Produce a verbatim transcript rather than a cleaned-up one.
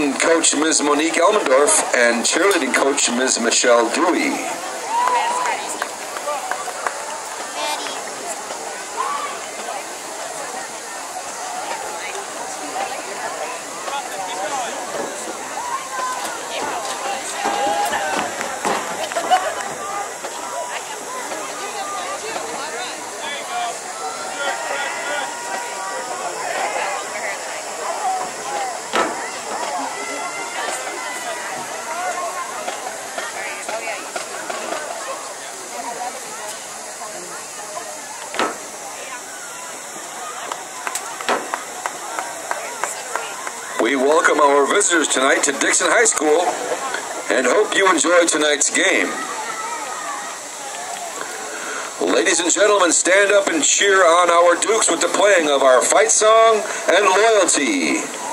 wrestling coach Miz Monique Elmendorf and cheerleading coach Miz Michelle Dewey. We welcome our visitors tonight to Dixon High School and hope you enjoy tonight's game. Ladies and gentlemen, stand up and cheer on our Dukes with the playing of our fight song and loyalty.